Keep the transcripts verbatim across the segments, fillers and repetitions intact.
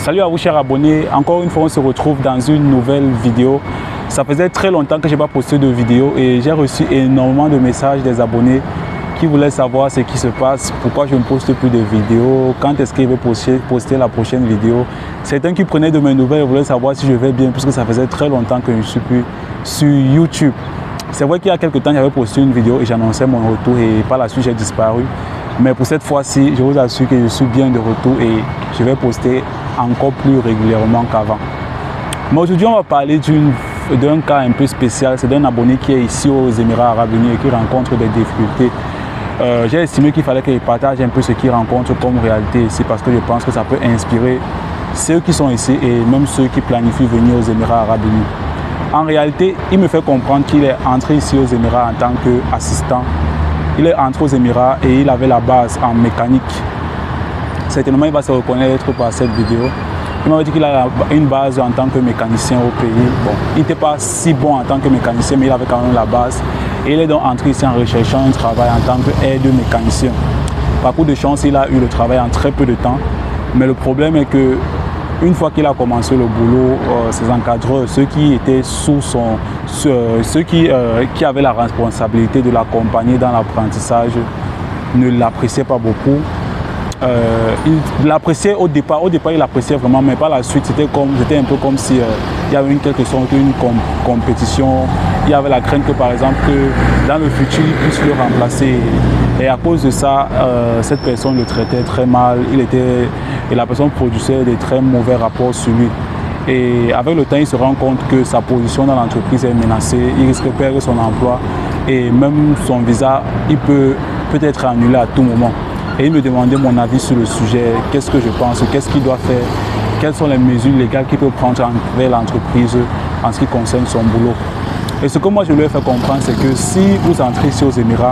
Salut à vous chers abonnés, encore une fois on se retrouve dans une nouvelle vidéo. Ça faisait très longtemps que je n'ai pas posté de vidéo et j'ai reçu énormément de messages des abonnés qui voulaient savoir ce qui se passe, pourquoi je ne poste plus de vidéos, quand est-ce qu'il va poster, poster la prochaine vidéo. Certains qui prenaient de mes nouvelles voulaient savoir si je vais bien puisque ça faisait très longtemps que je ne suis plus sur YouTube. C'est vrai qu'il y a quelques temps j'avais posté une vidéo et j'annonçais mon retour et par la suite j'ai disparu. Mais pour cette fois-ci, je vous assure que je suis bien de retour et je vais poster encore plus régulièrement qu'avant. Mais aujourd'hui, on va parler d'un cas un peu spécial. C'est d'un abonné qui est ici aux Émirats Arabes Unis et qui rencontre des difficultés. Euh, J'ai estimé qu'il fallait qu'il partage un peu ce qu'il rencontre comme réalité ici parce que je pense que ça peut inspirer ceux qui sont ici et même ceux qui planifient venir aux Émirats Arabes Unis. En réalité, il me fait comprendre qu'il est entré ici aux Émirats en tant qu'assistant. Il est entré aux Émirats et il avait la base en mécanique. Certainement, il va se reconnaître par cette vidéo. Il m'a dit qu'il a une base en tant que mécanicien au pays. Bon, il n'était pas si bon en tant que mécanicien, mais il avait quand même la base. Et il est donc entré ici en recherchant un travail en tant qu'aide mécanicien. Par coup de chance, il a eu le travail en très peu de temps. Mais le problème est que une fois qu'il a commencé le boulot, euh, ses encadreurs, ceux qui étaient sous son, ceux, ceux qui, euh, qui avaient la responsabilité de l'accompagner dans l'apprentissage, ne l'appréciaient pas beaucoup. Euh, il l'appréciait au départ, au départ il l'appréciait vraiment, mais par la suite c'était comme, c'était un peu comme si euh, il y avait une quelque sorte une com compétition. Il y avait la crainte que par exemple que dans le futur il puisse le remplacer. Et à cause de ça, euh, cette personne le traitait très mal. Il était, et la personne produisait des très mauvais rapports sur lui. Et avec le temps, il se rend compte que sa position dans l'entreprise est menacée. Il risque de perdre son emploi et même son visa, il peut peut être annulé à tout moment. Et il me demandait mon avis sur le sujet, qu'est-ce que je pense, qu'est-ce qu'il doit faire, quelles sont les mesures légales qu'il peut prendre envers l'entreprise en ce qui concerne son boulot. Et ce que moi je lui ai fait comprendre, c'est que si vous entrez ici aux Émirats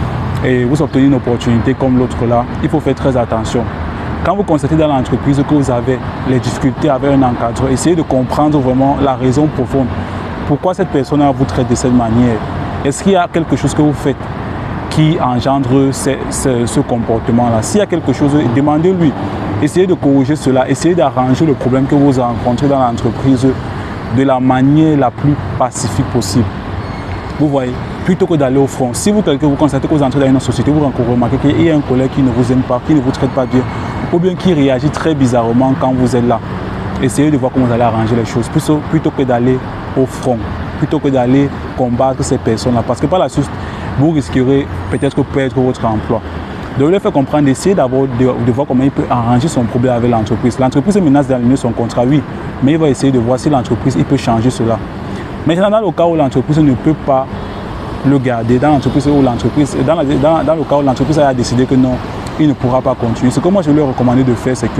et vous obtenez une opportunité comme l'autre là, il faut faire très attention. Quand vous constatez dans l'entreprise que vous avez les difficultés avec un encadreur, essayez de comprendre vraiment la raison profonde. Pourquoi cette personne vous traite de cette manière? Est-ce qu'il y a quelque chose que vous faites qui engendre ce, ce, ce comportement-là? S'il y a quelque chose, demandez-lui. Essayez de corriger cela, essayez d'arranger le problème que vous rencontrez dans l'entreprise de la manière la plus pacifique possible. Vous voyez, plutôt que d'aller au front. Si vous, quelqu'un, vous constatez que vous entrez dans une société, vous remarquez qu'il y a un collègue qui ne vous aime pas, qui ne vous traite pas bien, ou bien qui réagit très bizarrement quand vous êtes là. Essayez de voir comment vous allez arranger les choses, plutôt, plutôt que d'aller au front, plutôt que d'aller combattre ces personnes-là. Parce que par la suite, vous risquerez peut-être de perdre votre emploi. Donc, il lui fait comprendre d'essayer d'abord de, de voir comment il peut arranger son problème avec l'entreprise. L'entreprise menace d'annuler son contrat, oui, mais il va essayer de voir si l'entreprise peut changer cela. Maintenant, dans le cas où l'entreprise ne peut pas le garder, dans l'entreprise où l'entreprise, dans, dans, dans le cas où l'entreprise a décidé que non, il ne pourra pas continuer. Ce que moi je lui ai recommandé de faire, c'est que,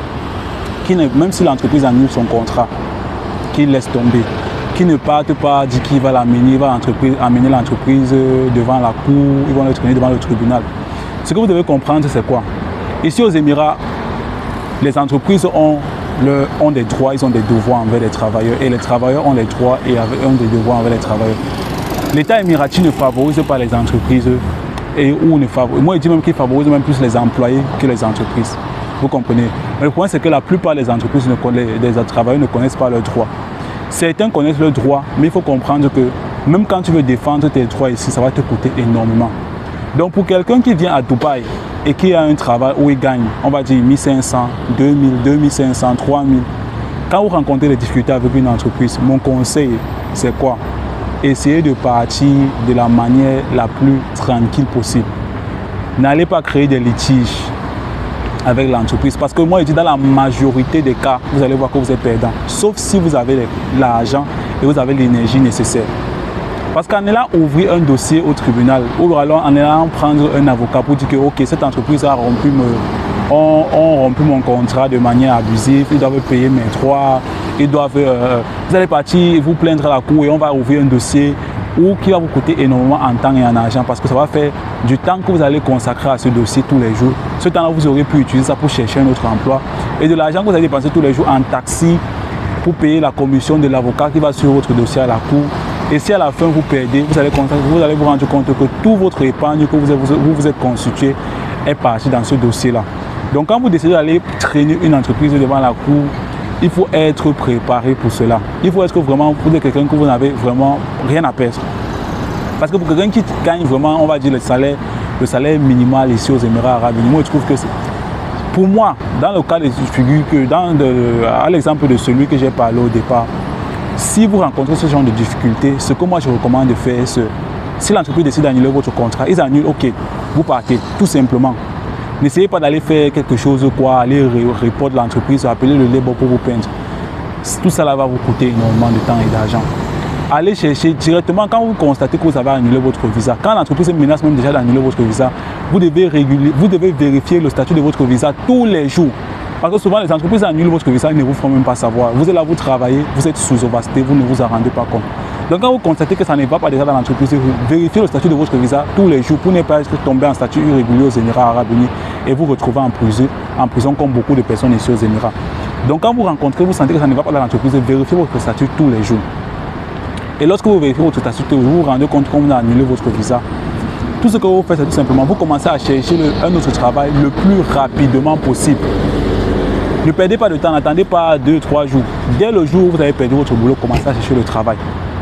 qu'il ne, même si l'entreprise annule son contrat, qu'il laisse tomber. Qui ne parte pas, dit qu'il va l'amener, il va amener l'entreprise devant la cour, ils vont le traîner devant le tribunal. Ce que vous devez comprendre, c'est quoi? Ici aux Émirats, les entreprises ont, le, ont des droits, ils ont des devoirs envers les travailleurs et les travailleurs ont des droits et ont des devoirs envers les travailleurs. L'État émirati ne favorise pas les entreprises et ou ne favorise, moi je dis même qu'il favorise même plus les employés que les entreprises. Vous comprenez? Mais le point c'est que la plupart des entreprises, ne connaissent, des travailleurs ne connaissent pas leurs droits. Certains connaissent leurs droits, mais il faut comprendre que même quand tu veux défendre tes droits ici, ça va te coûter énormément. Donc pour quelqu'un qui vient à Dubaï et qui a un travail où il gagne, on va dire mille cinq cents, deux mille, deux mille cinq cents, trois mille, quand vous rencontrez des difficultés avec une entreprise, mon conseil, c'est quoi? Essayez de partir de la manière la plus tranquille possible. N'allez pas créer des litiges avec l'entreprise, parce que moi je dis dans la majorité des cas vous allez voir que vous êtes perdant, sauf si vous avez l'argent et vous avez l'énergie nécessaire. Parce qu'en allant ouvrir un dossier au tribunal ou alors en allant prendre un avocat pour dire que ok, cette entreprise a rompu, me, ont, ont rompu mon contrat de manière abusive, ils doivent payer mes droits, ils doivent, euh, vous allez partir vous plaindre à la cour et on va ouvrir un dossier ou qui va vous coûter énormément en temps et en argent parce que ça va faire du temps que vous allez consacrer à ce dossier tous les jours. Ce temps-là, vous aurez pu utiliser ça pour chercher un autre emploi et de l'argent que vous allez dépenser tous les jours en taxi pour payer la commission de l'avocat qui va sur votre dossier à la cour. Et si à la fin vous perdez, vous allez, vous allez vous rendre compte que tout votre épargne que vous vous, vous êtes constitué est parti dans ce dossier-là. Donc quand vous décidez d'aller traîner une entreprise devant la cour, il faut être préparé pour cela. Il faut être vraiment, vous êtes quelqu'un que vous n'avez vraiment rien à perdre. Parce que pour quelqu'un qui gagne vraiment, on va dire, le salaire, le salaire minimal ici aux Émirats Arabes Unis, moi je trouve que c'est... Pour moi, dans le cas de figure que, dans de, à l'exemple de celui que j'ai parlé au départ, si vous rencontrez ce genre de difficultés, ce que moi je recommande de faire, c'est si l'entreprise décide d'annuler votre contrat, ils annulent, ok, vous partez, tout simplement. N'essayez pas d'aller faire quelque chose, quoi, aller reporter l'entreprise, appeler le labor pour vous peindre. Tout ça là va vous coûter énormément de temps et d'argent. Allez chercher directement, quand vous constatez que vous avez annulé votre visa, quand l'entreprise menace même déjà d'annuler votre visa, vous devez, réguler, vous devez vérifier le statut de votre visa tous les jours. Parce que souvent les entreprises annulent votre visa, ils ne vous font même pas savoir. Vous êtes là, vous travaillez, vous êtes sous ovacité, vous ne vous en rendez pas compte. Donc quand vous constatez que ça ne va pas déjà dans l'entreprise, vérifiez le statut de votre visa tous les jours pour ne pas être tombé en statut irrégulier aux Émirats Arabes Unis et vous retrouver en prison, en prison comme beaucoup de personnes ici aux Émirats. Donc quand vous rencontrez, vous sentez que ça ne va pas dans l'entreprise, vérifiez votre statut tous les jours. Et lorsque vous vérifiez votre statut, vous vous rendez compte qu'on a annulé votre visa. Tout ce que vous faites, c'est tout simplement, vous commencez à chercher le, un autre travail le plus rapidement possible. Ne perdez pas de temps, n'attendez pas deux, trois jours. Dès le jour où vous avez perdu votre boulot, commencez à chercher le travail.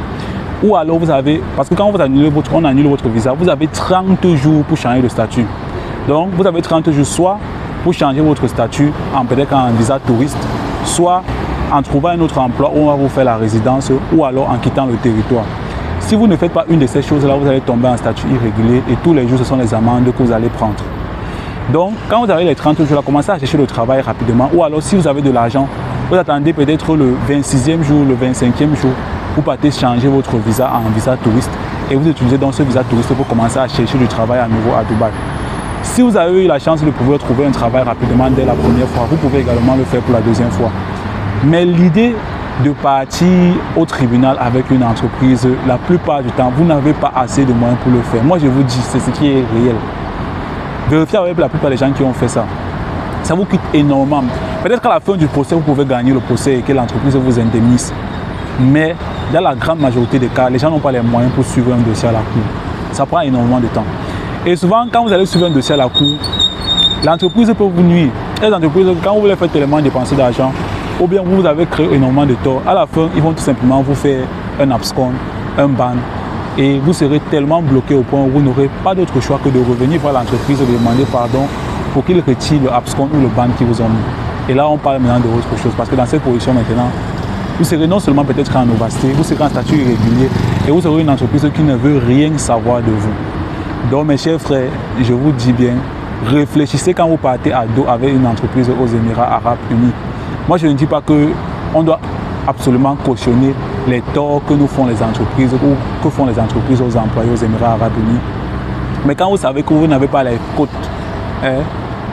Ou alors vous avez, parce que quand vous annulez votre, on annule votre visa, vous avez trente jours pour changer de statut. Donc vous avez trente jours soit pour changer votre statut en peut-être en visa touriste, soit en trouvant un autre emploi où on va vous faire la résidence ou alors en quittant le territoire. Si vous ne faites pas une de ces choses-là, vous allez tomber en statut irrégulier et tous les jours, ce sont les amendes que vous allez prendre. Donc, quand vous avez les trente jours, commencez à chercher le travail rapidement ou alors si vous avez de l'argent, vous attendez peut-être le vingt-sixième jour, le vingt-cinquième jour pour partez changer votre visa en visa touriste et vous utilisez donc ce visa touriste pour commencer à chercher du travail à nouveau à Dubaï. Si vous avez eu la chance de pouvoir trouver un travail rapidement dès la première fois, vous pouvez également le faire pour la deuxième fois. Mais l'idée de partir au tribunal avec une entreprise, la plupart du temps, vous n'avez pas assez de moyens pour le faire. Moi, je vous dis, c'est ce qui est réel. Vérifiez avec la plupart des gens qui ont fait ça. Ça vous coûte énormément. Peut-être qu'à la fin du procès, vous pouvez gagner le procès et que l'entreprise vous indemnise. Mais dans la grande majorité des cas, les gens n'ont pas les moyens pour suivre un dossier à la cour. Ça prend énormément de temps. Et souvent, quand vous allez suivre un dossier à la cour, l'entreprise peut vous nuire. Les entreprises, quand vous voulez faire tellement dépenser d'argent, ou bien vous avez créé énormément de tort, à la fin, ils vont tout simplement vous faire un abscon, un ban, et vous serez tellement bloqué au point où vous n'aurez pas d'autre choix que de revenir voir l'entreprise et de demander pardon pour qu'ils retirent le abscon ou le ban qu'ils vous ont mis. Et là, on parle maintenant de autre chose, parce que dans cette position maintenant, vous serez non seulement peut-être en ovacité, vous serez en statut irrégulier, et vous aurez une entreprise qui ne veut rien savoir de vous. Donc mes chers frères, je vous dis bien, réfléchissez quand vous partez à dos avec une entreprise aux Émirats Arabes Unis. Moi, je ne dis pas qu'on doit absolument cautionner les torts que nous font les entreprises ou que font les entreprises aux employés aux Émirats Arabes Unis. Mais quand vous savez que vous n'avez pas les cotes, hein,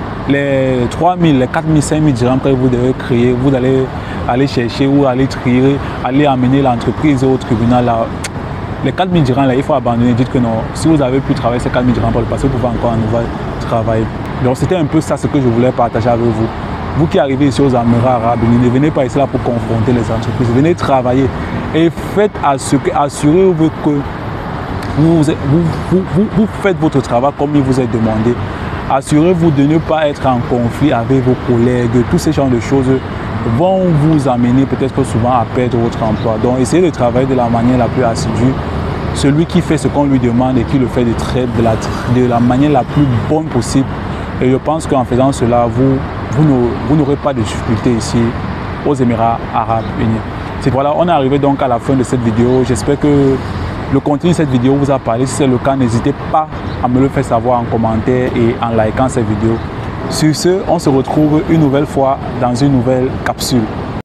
les trois mille, les quatre mille, cinq mille dirhams que vous devez créer, vous allez aller chercher ou aller trier, aller amener l'entreprise au tribunal. Là, les quatre mille dirhams, là, il faut abandonner. Dites que non, si vous avez pu travailler ces quatre mille dirhams par le passé, vous pouvez encore à nouveau travailler. Donc c'était un peu ça ce que je voulais partager avec vous. Vous qui arrivez ici aux Émirats Arabes Unis, ne venez pas ici là pour confronter les entreprises, venez travailler et faites assurez-vous que vous, vous, vous, vous, vous faites votre travail comme il vous est demandé. Assurez-vous de ne pas être en conflit avec vos collègues. Tous ces genres de choses vont vous amener peut-être souvent à perdre votre emploi. Donc essayez de travailler de la manière la plus assidue. Celui qui fait ce qu'on lui demande et qui le fait de, très, de, la, de la manière la plus bonne possible. Et je pense qu'en faisant cela, vous vous n'aurez pas de difficultés ici aux Émirats Arabes Unis. C'est voilà, on est arrivé donc à la fin de cette vidéo. J'espère que le contenu de cette vidéo vous a parlé. Si c'est le cas, n'hésitez pas à me le faire savoir en commentaire et en likant cette vidéo. Sur ce, on se retrouve une nouvelle fois dans une nouvelle capsule.